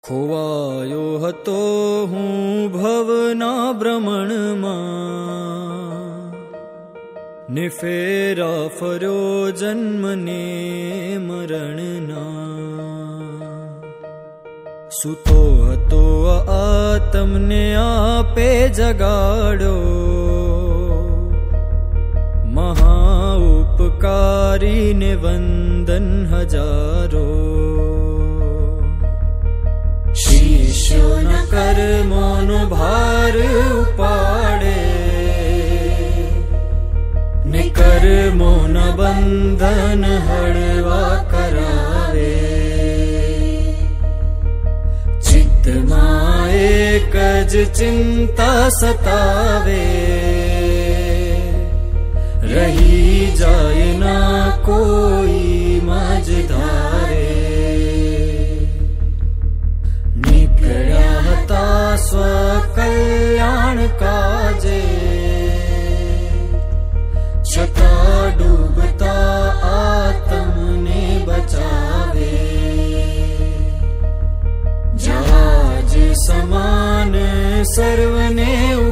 खोवायो हतो हूँ भवना भ्रमणमां, ने फेरा फर्यो जन्म ने मरणना। सुतो हतो आत्मने आपे जगाड्यो, महा उपकारी ने वंदन हजारो। शिष्यो न कर्मोनो भार उपाडे, ने कर्मो न बंधन हळवा करावे। चित्तमा एक ज चिंता सतावे, रही जाए ना कोई मझधारे। निकळ्या हता स्वकल्याण काजे, छता डूबता आत्मने बचावे। जहाज समान सर्वने